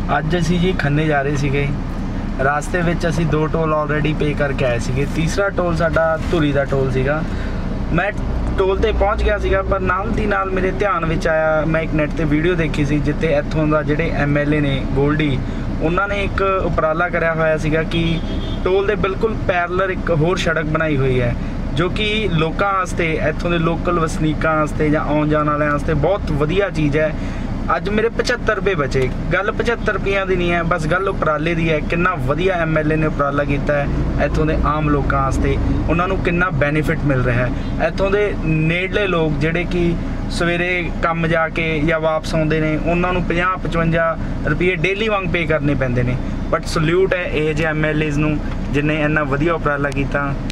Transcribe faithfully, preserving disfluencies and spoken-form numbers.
ਅੱਜ ਅਸੀਂ ਜੀ ਖੰਨੇ ਜਾ ਰਹੇ ਸੀਗੇ। ਰਾਸਤੇ ਵਿੱਚ ਅਸੀਂ ਦੋ ਟੋਲ ਆਲਰੇਡੀ ਪੇ ਕਰਕੇ ਆਏ ਸੀਗੇ। ਤੀਸਰਾ ਟੋਲ ਸਾਡਾ ਧੂਰੀ ਦਾ ਟੋਲ ਸੀਗਾ। ਮੈਂ ਟੋਲ ਤੇ ਪਹੁੰਚ ਗਿਆ ਸੀਗਾ, ਪਰ ਨਾਲ ਦੀ ਨਾਲ ਮੇਰੇ ਧਿਆਨ ਵਿੱਚ ਆਇਆ, ਮੈਂ ਇੱਕ ਨੈਟ ਤੇ ਵੀਡੀਓ ਦੇਖੀ ਸੀ ਜਿੱਥੇ ਇੱਥੋਂ ਦਾ ਜਿਹੜੇ ਐਮ ਐਲ ਏ ਨੇ ਗੋਲਡੀ, ਉਹਨਾਂ ਨੇ ਇੱਕ ਉਪਰਾਲਾ ਕਰਿਆ ਹੋਇਆ ਸੀਗਾ ਕਿ ਟੋਲ ਦੇ ਬਿਲਕੁਲ ਪੈਰਲਰ ਇੱਕ ਹੋਰ ਸੜਕ ਬਣਾਈ ਹੋਈ ਹੈ, ਜੋ ਕਿ ਲੋਕਾਂ ਵਾਸਤੇ, ਇੱਥੋਂ ਦੇ ਲੋਕਲ ਵਸਨੀਕਾਂ ਵਾਸਤੇ ਜਾਂ ਆਉਣ ਜਾਣ ਵਾਲਿਆਂ ਵਾਸਤੇ ਬਹੁਤ ਵਧੀਆ ਚੀਜ਼ ਹੈ। ਅੱਜ ਮੇਰੇ ਪਝੱਤਰ ਰੁਪਏ ਬਚੇ। ਗੱਲ ਪਝੱਤਰ ਰੁਪਈਆਂ ਦੀ ਨਹੀਂ ਹੈ, ਬਸ ਗੱਲ ਉਪਰਾਲੇ ਦੀ ਹੈ। ਕਿੰਨਾ ਵਧੀਆ ਐਮ ਐਲ ਏ ਨੇ ਉਪਰਾਲਾ ਕੀਤਾ ਹੈ ਇੱਥੋਂ ਦੇ ਆਮ ਲੋਕਾਂ ਵਾਸਤੇ, ਉਹਨਾਂ ਨੂੰ ਕਿੰਨਾ ਬੈਨੀਫਿਟ ਮਿਲ ਰਿਹਾ ਹੈ। ਇੱਥੋਂ ਦੇ ਨੇੜਲੇ ਲੋਕ ਜਿਹੜੇ ਕਿ ਸਵੇਰੇ ਕੰਮ ਜਾ ਕੇ ਜਾਂ ਵਾਪਸ ਆਉਂਦੇ ਨੇ, ਉਹਨਾਂ ਨੂੰ ਪੰਜਾਹ ਪਚਵੰਜਾ ਰੁਪਏ ਡੇਲੀ ਵਾਂਗ ਪੇ ਕਰਨੇ ਪੈਂਦੇ ਨੇ। ਬਟ ਸਲੂਟ ਹੈ ਇਹ ਜਿਹੇ ਐਮ ਐਲ ਏਜ਼ ਨੂੰ ਜਿਨ੍ਹਾਂ ਇੰਨਾ ਵਧੀਆ ਉਪਰਾਲਾ ਕੀਤਾ।